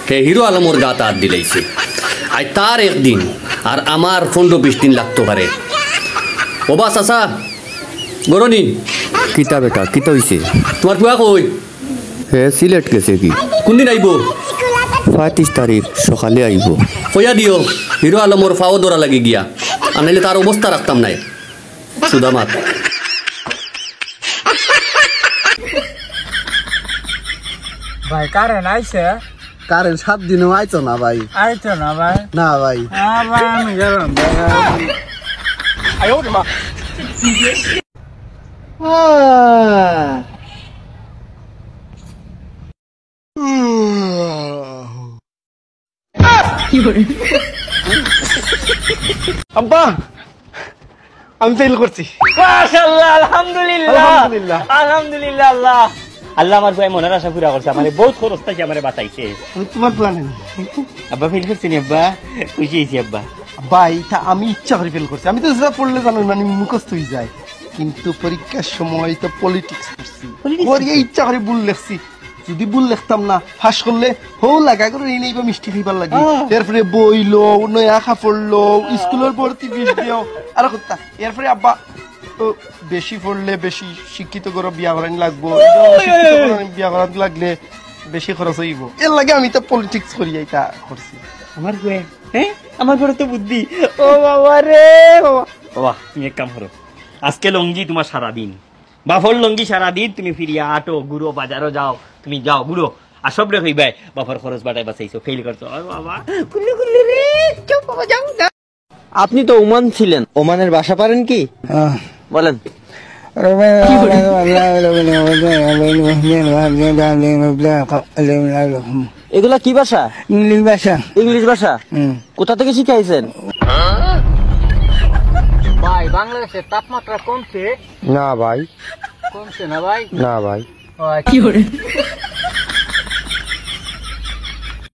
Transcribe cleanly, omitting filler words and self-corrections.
হে hero আলমর গাত হাত দিলাইছে I তার একদিন আর আমার 15-20 দিন লাগতো পারে ও বাস আসা গরনি কিতা বেটা কিতা হইছে তোমার পুয়া কই হে সিলেট গেছে কি কোন দিন আইব 25 তারিখ সকালে আইব কইয়া দিও হিরো আলমর ফাও দৌড়া লাগি গিয়া আনাইলে তার অবস্থা রাখতাম নাই সুদামাত ভাই কারেন্ট আইছে কারেন্ট 7 দিনও আইতো না ভাই আইতো না ভাই না ভাই ভাই আমি গেলাম আয়ো মা আব্বা আমি ফেল করছি মাশাআল্লাহ আলহামদুলিল্লাহ আলহামদুলিল্লাহ আলহামদুলিল্লাহ আল্লাহ আল্লাহ আমার ভাই মনের আশা পুরা করছে আমারে বহুত খরচ থেকে আমারে বাঁচাইছে তোমার প্ল্যান আব্বা ফেল করছেন আব্বা খুশি হইছি আব্বা ভাই তা আমি ইচ্ছা করে ফেল করছি আমি তো যেটা পড়লে জানো মানে মুখস্থ হয়ে যায় কিন্তু পরীক্ষার সময় তো পলিটিক্স করছি ওরে ইচ্ছা করে ভুল লিখছি যদি ভুল লিখতাম না ফাঁস করলে হো লাগা করে এই নেই বা মিষ্টি খাইবার লাগে এরপরে বইলো নয়া পড়লো স্কুলের ভর্তি বিষ দিও আর কথা এরপরে আব্বা বেশি পড়লে বেশি শিক্ষিত করে বিয়া করানি লাগবো বিয়া করানি লাগলে বেশি খরচ হইব এর লাগে আমি তো পলিটিক্স করি এটা করছি আমার গুয়ে হ্যাঁ আমার বড় তো বুদ্ধি ও বাবা রে বাবা বাবা তুমি এক কাম করো আজকে লঙ্গি তোমার সারা দিন বাফর লঙ্গি সারা দিন তুমি ফিরিয়া আটো গুড়ো বাজারও যাও তুমি যাও গুড়ো আর সব রেখে ভাই বাফর খরচ বাটাই বাঁচাইছো ফেল করছো ও বাবা কুল্লু কুল্লু রে চুপ বাবা যাও আপনি তো ওমান ছিলেন ওমানের ভাষা পারেন কি বলেন এগুলা কি ভাষা ইংলিশ ভাষা ইংলিশ ভাষা কোথা থেকে শিখাইছেন ভাই বাংলাদেশের তাপমাত্রা কমছে না ভাই কমছে না ভাই না ভাই কি করে